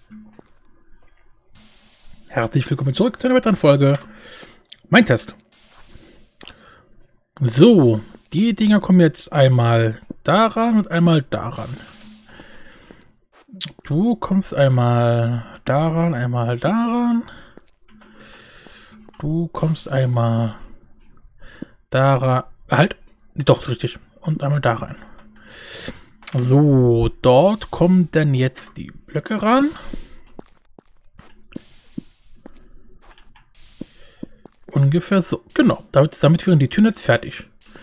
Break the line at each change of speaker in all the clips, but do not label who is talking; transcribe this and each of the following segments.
Herzlich willkommen zurück zu einer weiteren Folge. Mein Test. So, die Dinger kommen jetzt einmal daran und einmal daran. Du kommst einmal daran, einmal daran. Du kommst einmal daran. Halt, doch, ist richtig. Und einmal da rein. So, dort kommen dann jetzt die Blöcke ran. Ungefähr so. Genau, damit wären die Türen jetzt fertig.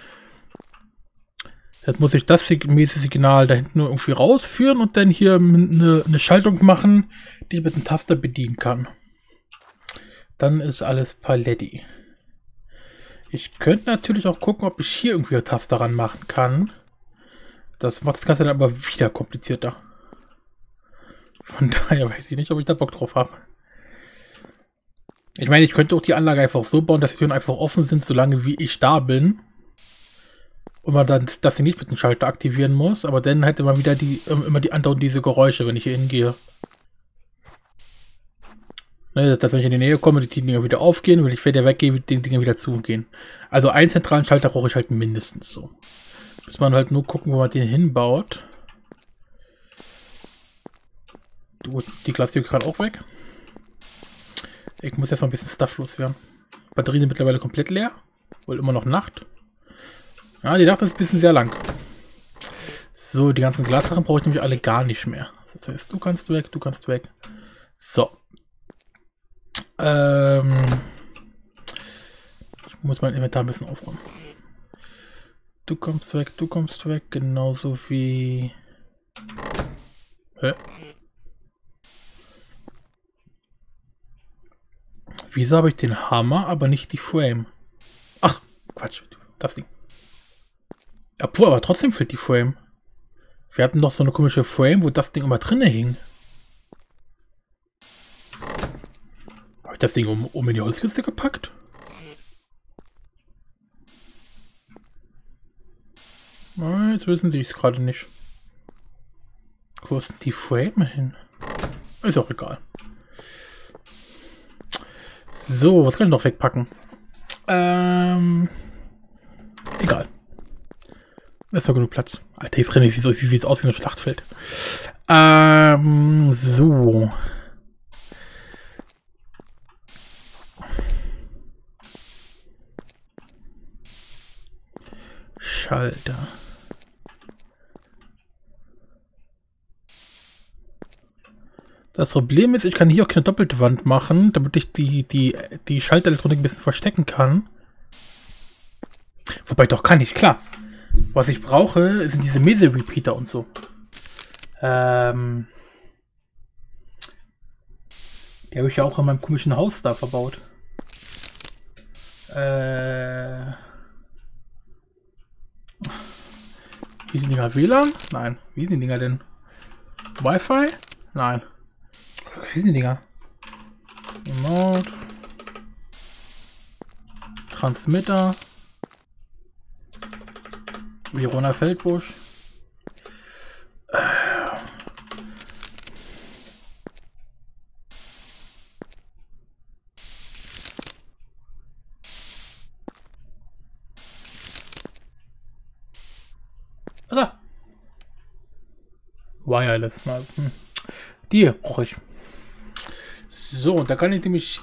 Jetzt muss ich das Signal da hinten nur irgendwie rausführen und dann hier eine Schaltung machen, die ich mit dem Taster bedienen kann. Dann ist alles paletti. Ich könnte natürlich auch gucken, ob ich hier irgendwie eine Taste ran machen kann. Das macht das Ganze dann aber wieder komplizierter. Von daher weiß ich nicht, ob ich da Bock drauf habe. Ich meine, ich könnte auch die Anlage einfach so bauen, dass die Türen einfach offen sind, solange wie ich da bin. Und man dann, dass ich nicht mit dem Schalter aktivieren muss. Aber dann hätte man wieder immer die anderen diese Geräusche, wenn ich hier hingehe. Ne, dass wenn ich in die Nähe komme, die Dinger wieder aufgehen, wenn ich wieder weggehe, die Dinger wieder zugehen. Also einen zentralen Schalter brauche ich halt mindestens so. Muss man halt nur gucken, wo man den hinbaut. Die Glastüre kann auch weg. Ich muss jetzt mal ein bisschen Stuff loswerden. Batterien sind mittlerweile komplett leer. Wohl immer noch Nacht. Ja, die Nacht ist ein bisschen sehr lang. So, die ganzen Glassachen brauche ich nämlich alle gar nicht mehr. Das heißt, du kannst weg, du kannst weg. So. Ich muss mein Inventar ein bisschen aufräumen. Du kommst weg, genauso wie... Hä? Wieso habe ich den Hammer, aber nicht die Frame? Ach, Quatsch, das Ding. Obwohl, aber trotzdem fehlt die Frame. Wir hatten doch so eine komische Frame, wo das Ding immer drinne hing. Habe ich das Ding um in die Holzkiste gepackt? Jetzt wissen sie es gerade nicht. Wo ist denn die Frame hin? Ist auch egal. So, was kann ich noch wegpacken? Egal. Ist doch genug Platz. Alter, hier drin sieht es aus wie ein Schlachtfeld. So. Schalter. Das Problem ist, ich kann hier auch keine doppelte Wand machen, damit ich die Schalterelektronik ein bisschen verstecken kann. Wobei doch kann ich, klar. Was ich brauche, sind diese Mese-Repeater und so. Die habe ich ja auch in meinem komischen Haus da verbaut. Wie sind die Dinger? WLAN? Nein. Wie sind die Dinger denn? Wi-Fi? Nein. Wie sind die Dinger? Remote. Transmitter. Verona Feldbusch. Also. Wireless. Die brauche ich. So, da kann ich nämlich...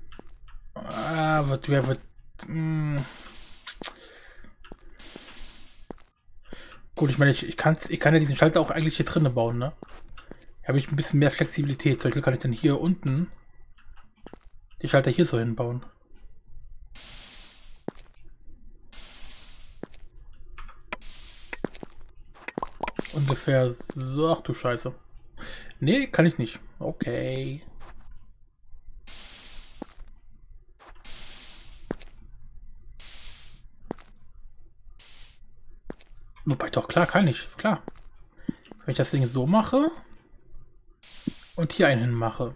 Gut, ich meine, ich kann ja diesen Schalter auch eigentlich hier drinnen bauen, ne? Hier habe ich ein bisschen mehr Flexibilität. Zum Beispiel kann ich dann hier unten die Schalter hier so hinbauen. Ungefähr so. Ach du Scheiße. Nee, kann ich nicht. Okay. Wobei, doch, klar, kann ich. Klar. Wenn ich das Ding so mache und hier einen mache.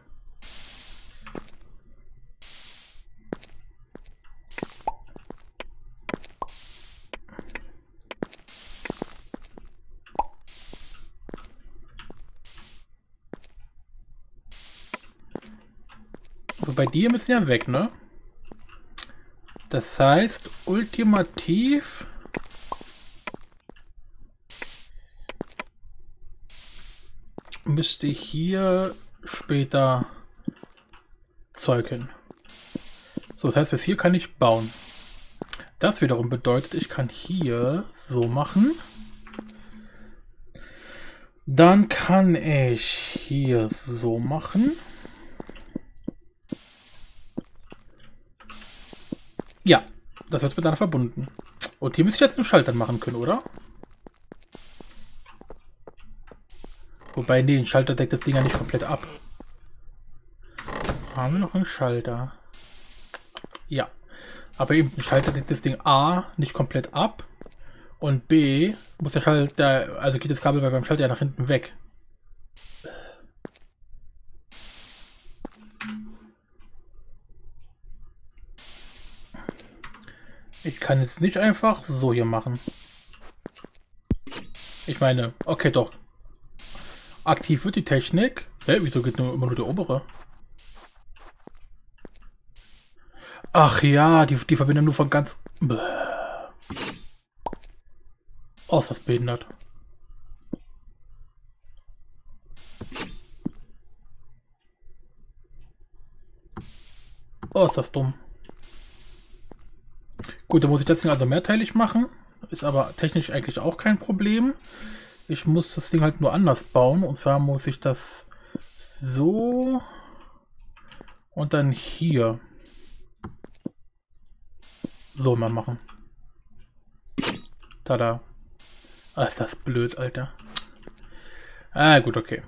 Wobei die müssen ja weg, ne? Das heißt, ultimativ müsste ich hier später Zeug hin. So, das heißt, bis hier kann ich bauen. Das wiederum bedeutet, ich kann hier so machen. Dann kann ich hier so machen. Ja, das wird miteinander verbunden. Und hier müsste ich jetzt einen Schalter machen können, oder? Wobei, nee, ein Schalter deckt das Ding ja nicht komplett ab. Haben wir noch einen Schalter? Ja. Aber eben, ein Schalter deckt das Ding A nicht komplett ab. Und B muss der Schalter, also geht das Kabel beim Schalter ja nach hinten weg. Ich kann jetzt nicht einfach so hier machen. Ich meine, okay, doch. Aktiv wird die Technik. Wieso geht nur immer nur der obere? Ach ja, die Verbindung nur von ganz... Oh, ist das behindert. Oh, ist das dumm. Gut, dann muss ich das Ding also mehrteilig machen. Ist aber technisch eigentlich auch kein Problem. Ich muss das Ding halt nur anders bauen. Und zwar muss ich das so und dann hier so mal machen. Tada. Ah, ist das blöd, Alter. Ah, gut, okay.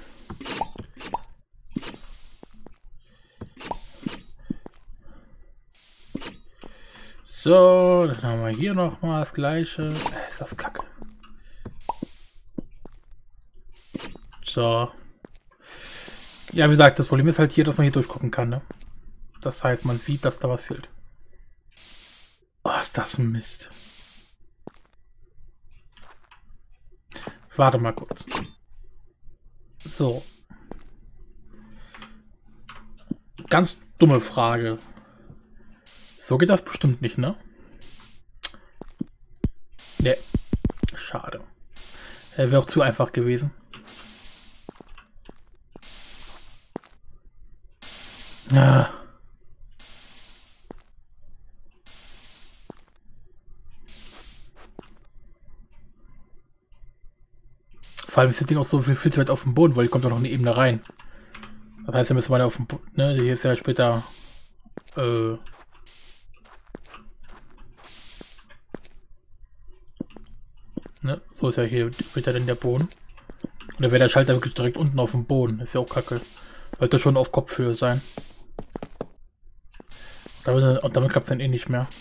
So, dann haben wir hier noch mal das gleiche. Ist das kacke. So. Ja, wie gesagt, das Problem ist halt hier, dass man hier durchgucken kann, ne? Das heißt, man sieht, dass da was fehlt. Oh, ist das ein Mist. Warte mal kurz. So. Ganz dumme Frage. So geht das bestimmt nicht, ne? Ne. Schade. Wäre auch zu einfach gewesen. Ja. Vor allem ist das Ding auch so viel zu weit auf dem Boden, weil hier kommt doch noch eine Ebene rein. Das heißt, wir müssen weiter auf dem Boden, ne? Hier ist ja später ne? So ist ja hier später dann der Boden. Und dann wäre der Schalter wirklich direkt unten auf dem Boden. Ist ja auch kacke. Sollte schon auf Kopfhöhe sein. Und damit klappt es dann eh nicht mehr.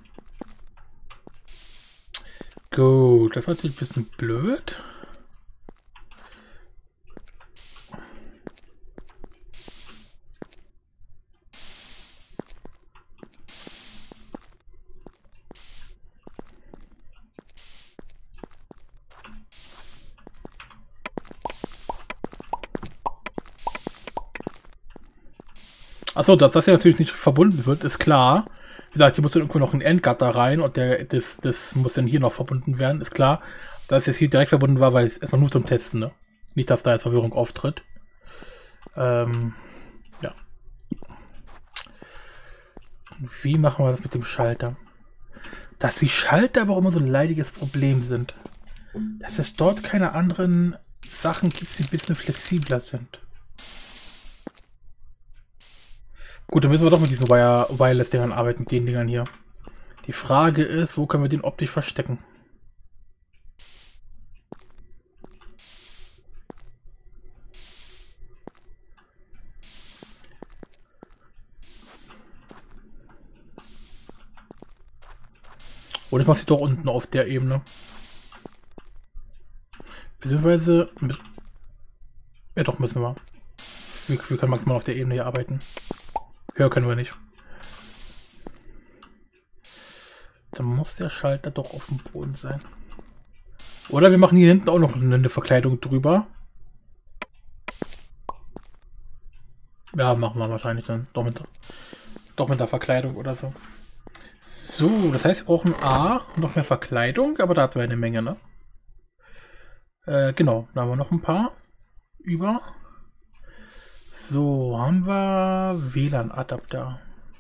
Gut, das ist natürlich ein bisschen blöd. Achso, dass das ja natürlich nicht verbunden wird, ist klar. Wie gesagt, hier muss dann irgendwo noch ein Endgatter rein und das muss dann hier noch verbunden werden, ist klar. Dass es jetzt hier direkt verbunden war, weil es erstmal nur zum Testen, ne? Nicht, dass da jetzt Verwirrung auftritt. Ja. Wie machen wir das mit dem Schalter? Dass die Schalter aber auch immer so ein leidiges Problem sind. Dass es dort keine anderen Sachen gibt, die ein bisschen flexibler sind. Gut, dann müssen wir doch mit diesen Wireless-Dingern arbeiten, mit den Dingern hier. Die Frage ist, wo können wir den optisch verstecken? Oder ich mache sie doch unten auf der Ebene. Beziehungsweise... Ja doch, müssen wir. Wir können maximal auf der Ebene hier arbeiten. Höher können wir nicht. Dann muss der Schalter doch auf dem Boden sein. Oder wir machen hier hinten auch noch eine Verkleidung drüber. Ja, machen wir wahrscheinlich dann doch mit der Verkleidung oder so. So, das heißt, wir brauchen A, noch mehr Verkleidung, aber da hatten wir eine Menge, ne? Genau, da haben wir noch ein paar über. So, haben wir WLAN-Adapter.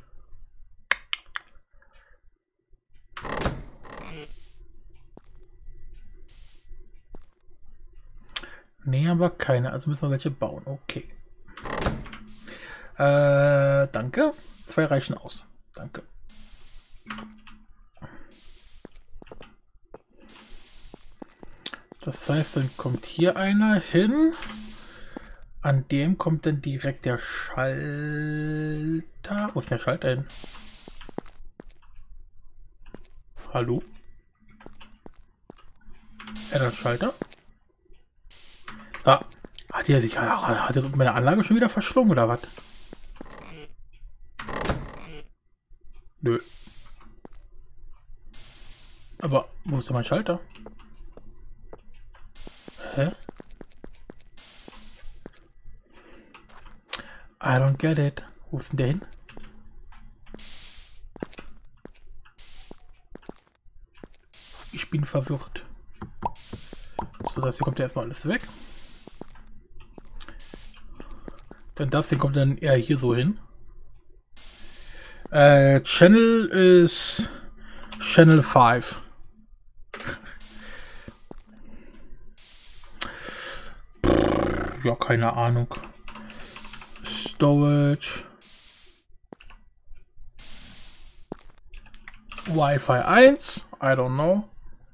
Nee, haben wir keine, also müssen wir welche bauen. Okay. Danke. 2 reichen aus. Danke. Das heißt, dann kommt hier einer hin. An dem kommt dann direkt der Schalter. Wo ist der Schalter hin? Hallo? Der Schalter? Ah, hat er meine Anlage schon wieder verschlungen oder was? Nö. Aber wo ist denn mein Schalter? Hä? I don't get it. Wo ist denn der hin? Ich bin verwirrt. So, das hier kommt ja erstmal alles weg. Denn das hier kommt dann eher hier so hin. Channel ist Channel 5. Ja, keine Ahnung. Storage. Wi-Fi 1. I don't know.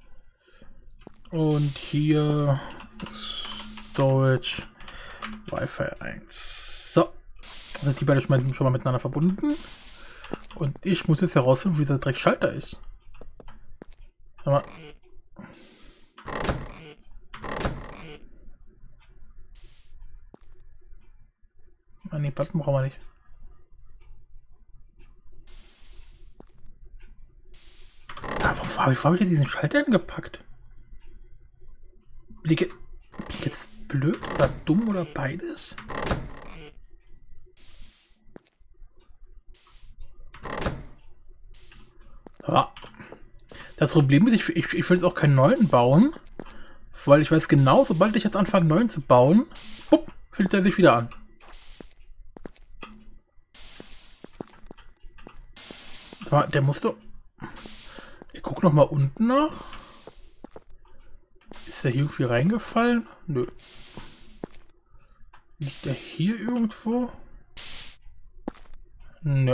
Und hier Storage Wi-Fi 1. So. Sind die beiden schon mal miteinander verbunden. Und ich muss jetzt herausfinden, wie dieser Dreckschalter ist. Sag mal. Ah, nee, Button brauchen wir nicht. Aber wo habe ich jetzt diesen Schalter hingepackt? Bin ich jetzt blöd oder dumm oder beides? Ja. Das Problem ist, ich will jetzt auch keinen neuen bauen, weil ich weiß genau, sobald ich jetzt anfange, neuen zu bauen, bupp, fühlt er sich wieder an. Aber der musste. Ich gucke noch mal unten nach. Ist der hier irgendwie reingefallen? Nö. Liegt der hier irgendwo? Nö.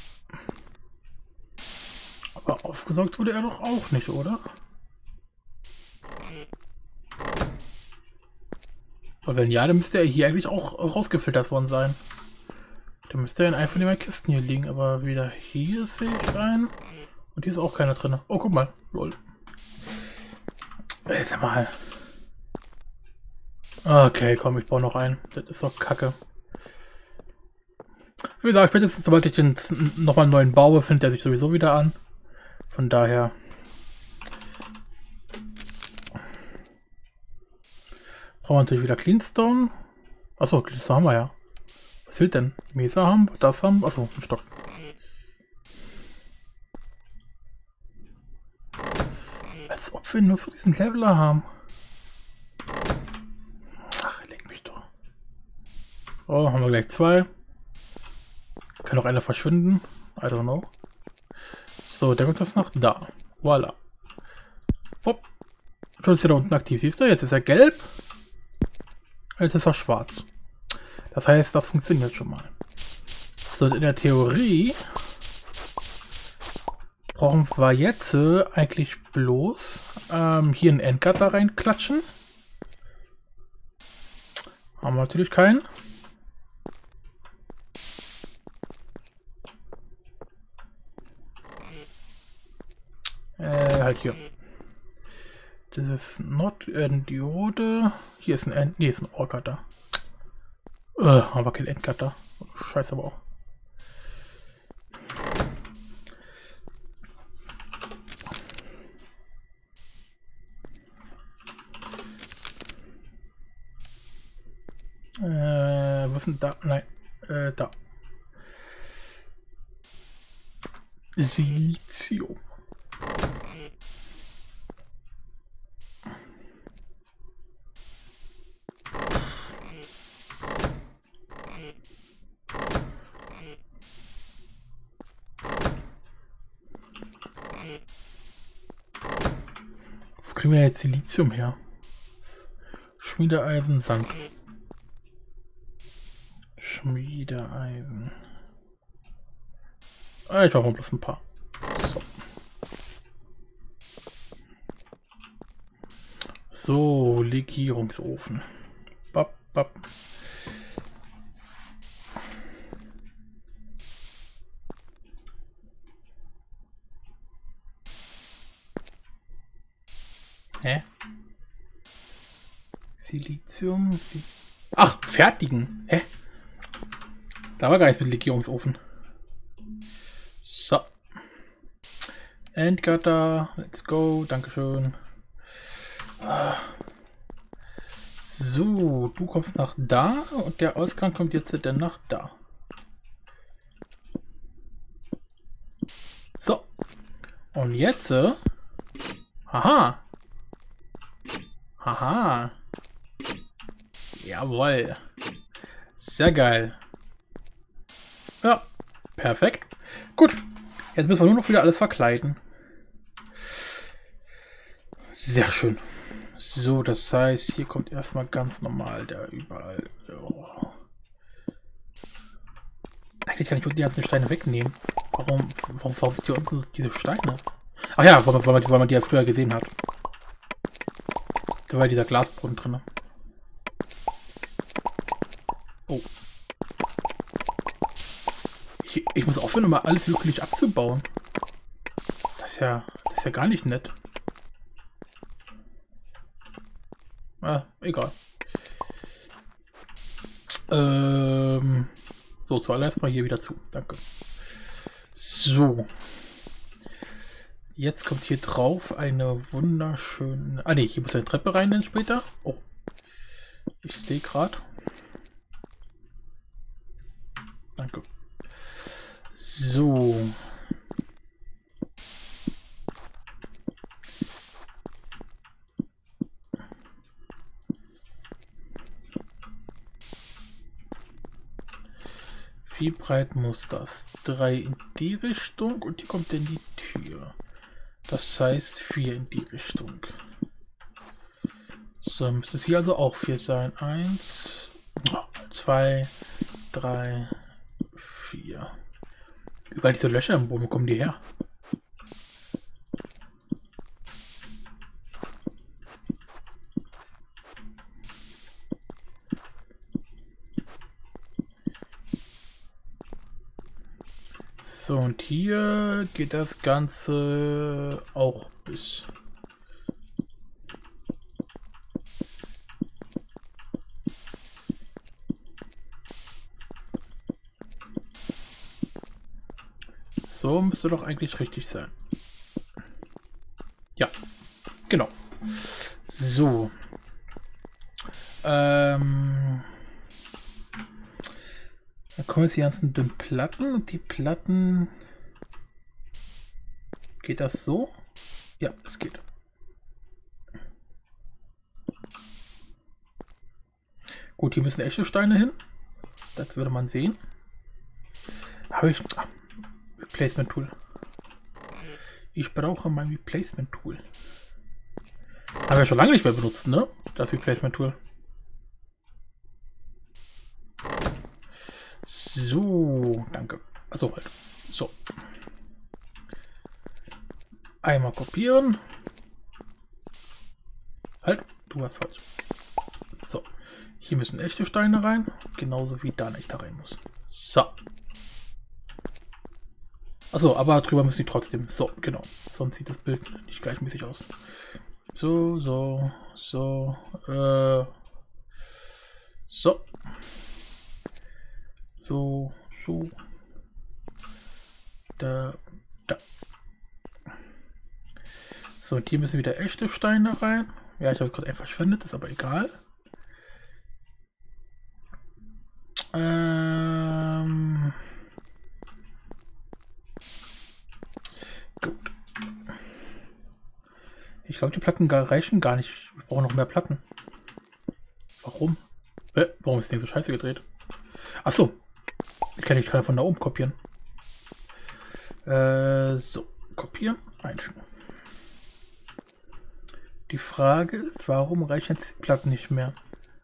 Aber aufgesaugt wurde er doch auch nicht, oder? Und wenn ja, dann müsste er hier eigentlich auch rausgefiltert worden sein. Dann müsste er in einer von den Kisten hier liegen, aber wieder hier sehe ich rein. Und hier ist auch keiner drin. Oh, guck mal. Lol. Jetzt mal. Okay, komm, ich baue noch einen. Das ist doch kacke. Wie gesagt, spätestens sobald ich den nochmal einen neuen baue, findet er sich sowieso wieder an. Von daher. Brauchen wir natürlich wieder Cleanstone. Achso, Cleanstone haben wir ja. Was fehlt denn? Mesa haben wir, das haben wir. Achso, ein Stock. Als ob wir nur für diesen Leveler haben. Ach, leck mich doch. Oh, haben wir gleich 2. Kann noch einer verschwinden. I don't know. So, der kommt das nach da. Voila. Hopp. Schon ist er da unten aktiv. Siehst du? Jetzt ist er gelb. Jetzt ist er schwarz. Das heißt, das funktioniert schon mal. So, in der Theorie brauchen wir jetzt eigentlich bloß hier einen Endcutter reinklatschen. Haben wir natürlich keinen. Halt hier. Das ist not Diode. Hier ist ein nee, ist ein All-Cutter. Haben wir keinen Endcutter. Scheiße aber auch. Was sind da? Nein. Da. Silizium. Wo kriegen wir jetzt Silizium her? Schmiedeeisen, Sand. Schmiedeeisen. Ah, ich brauche bloß ein paar. So. So, Legierungsofen. Bap, bap. Hä? Silizium. Ach, fertigen. Hä? Da war gar nichts mit Legierungsofen. So. Endgatter. Let's go. Dankeschön. So, du kommst nach da und der Ausgang kommt jetzt dann nach da. So. Und jetzt. Haha. Haha. Jawohl. Sehr geil. Ja, perfekt. Gut. Jetzt müssen wir nur noch wieder alles verkleiden. Sehr schön. So, das heißt, hier kommt erstmal ganz normal der überall. Oh. Eigentlich kann ich die ganzen Steine wegnehmen. Warum sind hier unten diese Steine? Ach ja, weil man die ja früher gesehen hat. Da war dieser Glasbrunnen drin. Oh. Ich muss aufhören, immer alles wirklich abzubauen. Das ist ja gar nicht nett. Ah, egal. So, zuallererst mal hier wieder zu. Danke. So. Jetzt kommt hier drauf eine wunderschöne... Ah ne, hier muss eine Treppe rein dann später. Oh. Ich sehe gerade. Danke. So. Wie breit muss das? 3 in die Richtung und hier kommt dann die Tür. Das heißt 4 in die Richtung. So, müsste es hier also auch 4 sein. 1, 2, 3, 4. Überall diese Löcher im Boden, wo kommen die her? So, und hier geht das Ganze auch bis. So müsste doch eigentlich richtig sein. Ja, genau. So. Dann kommen jetzt die ganzen dünnen Platten und die Platten. Geht das so? Ja, es geht. Gut, hier müssen echte Steine hin. Das würde man sehen. Habe ich. Replacement Tool. Ich brauche mein Replacement Tool. Haben wir schon lange nicht mehr benutzt, ne? Das Replacement Tool. So, danke. Achso, halt. So. Einmal kopieren. Halt, du hast falsch. So. Hier müssen echte Steine rein. Genauso wie da ein echter rein muss. So. Achso, aber drüber müssen die trotzdem. So, genau. Sonst sieht das Bild nicht gleichmäßig aus. So, so, so. So. So, so. Da. So, und hier müssen wieder echte Steine rein. Ja, ich habe gerade einfach verschwendet, ist aber egal. Ich glaube, die Platten reichen gar nicht. Wir brauchen noch mehr Platten. Warum? Warum ist das Ding so scheiße gedreht? Achso. Ich kann von da oben kopieren. So. Kopieren. Einfügen. Die Frage ist, warum reichen jetzt die Platten nicht mehr?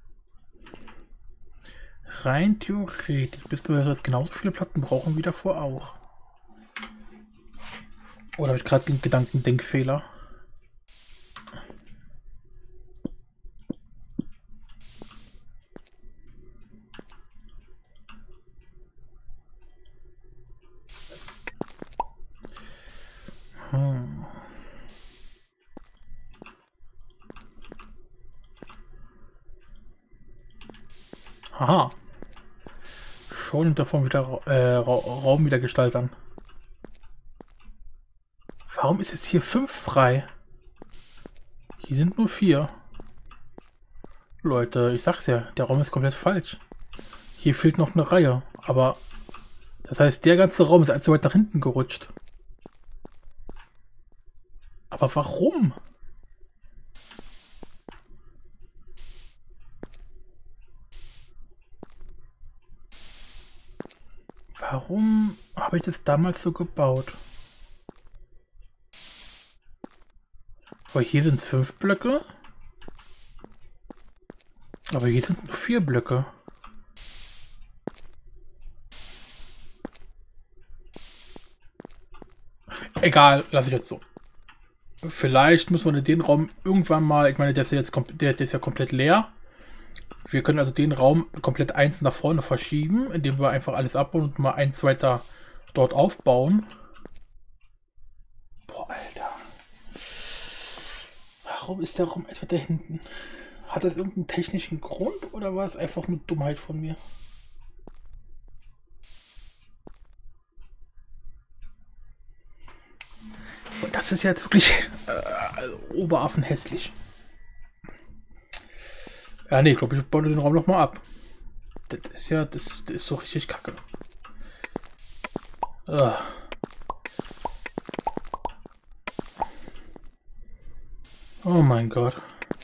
Rein theoretisch bist du jetzt genauso viele Platten brauchen wie davor auch. Oder habe ich gerade den Gedankendenkfehler? Aha. Schon davon wieder Raum wieder gestalten. Warum ist jetzt hier 5 frei? Hier sind nur 4. Leute, ich sag's ja, der Raum ist komplett falsch. Hier fehlt noch eine Reihe, aber das heißt, der ganze Raum ist allzu weit nach hinten gerutscht. Aber warum? Warum habe ich das damals so gebaut? Weil hier sind es 5 Blöcke. Aber hier sind es nur 4 Blöcke. Egal, lasse ich jetzt so. Vielleicht muss man den Raum irgendwann mal, ich meine, der ist ja jetzt der ist ja komplett leer. Wir können also den Raum komplett eins nach vorne verschieben, indem wir einfach alles abbauen und mal eins weiter dort aufbauen. Boah, Alter. Warum ist der Raum etwa da hinten? Hat das irgendeinen technischen Grund oder war es einfach nur Dummheit von mir? Das ist ja jetzt wirklich oberaffenhässlich. Ja, nee, ich glaube, ich baue den Raum noch mal ab. Das ist ja, das ist so richtig kacke. Oh mein Gott.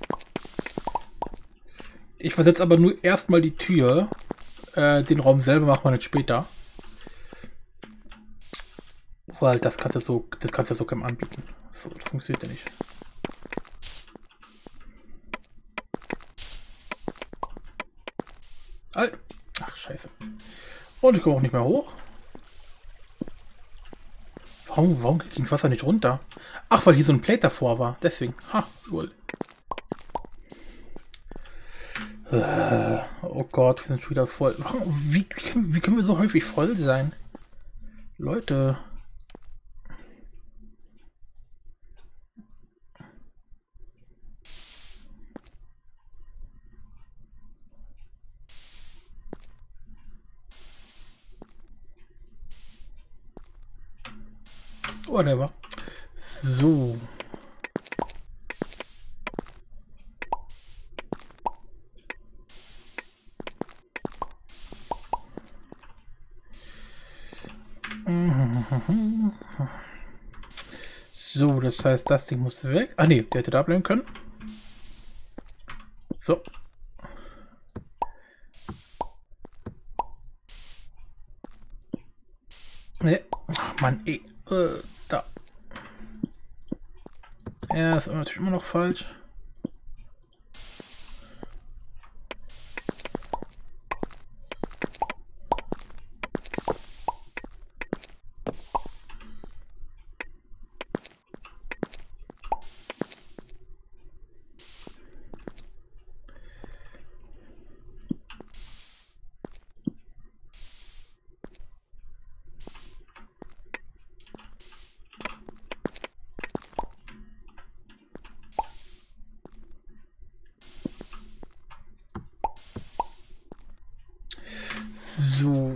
Ich versetze aber nur erstmal die Tür. Den Raum selber machen wir nicht später. Weil das kannst du so keinem anbieten. So, das funktioniert ja nicht. Halt. Ach, scheiße. Und ich komme auch nicht mehr hoch. Warum ging das Wasser nicht runter? Ach, weil hier so ein Plate davor war. Deswegen. Ha, wohl. Oh Gott, wir sind schon wieder voll. Wie können wir so häufig voll sein? Leute. Whatever. So. So, das heißt, das Ding muss weg. Ah ne, der hätte da bleiben können. So. Ne. Ach Mann, ey. Da. Ja, ist natürlich immer noch falsch. So.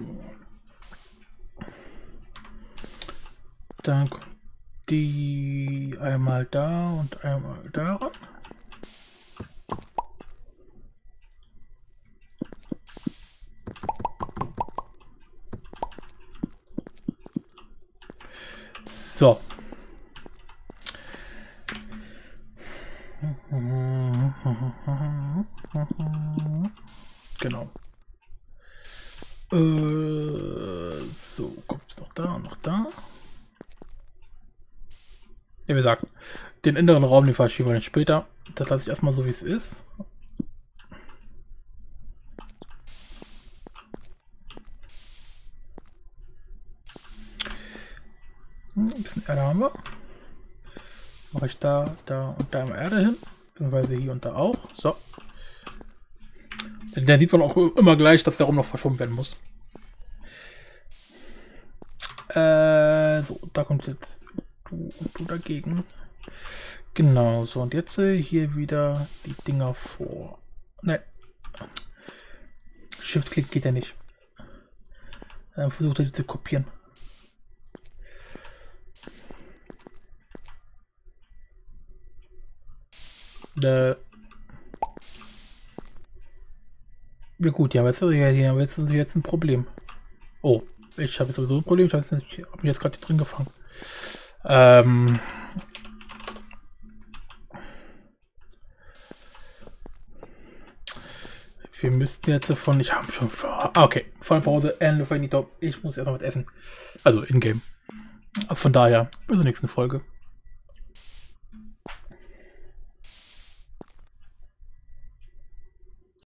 Dann kommt die einmal da und einmal daran. So. So, kommt es noch da und noch da. Ja, wie gesagt, den inneren Raum, den verschieben wir dann später. Das lasse ich erstmal so, wie es ist. Ein bisschen Erde haben wir. Mache ich da, da und da immer Erde hin. Beziehungsweise hier und da auch. So. Dann sieht man auch immer gleich, dass der Raum noch verschoben werden muss. So, da kommt jetzt du und du dagegen. Genau, so und jetzt hier wieder die Dinger vor. Ne. Shift-Klick geht ja nicht. Dann versucht er die zu kopieren. Ja gut, ja, jetzt ist jetzt ein Problem. Oh, ich habe sowieso ein Problem. Ich habe mich jetzt gerade drin gefangen. Wir müssten jetzt davon. Ich habe schon. Okay, voll Pause. Ich muss erst noch was essen. Also in-game. Von daher, bis zur nächsten Folge.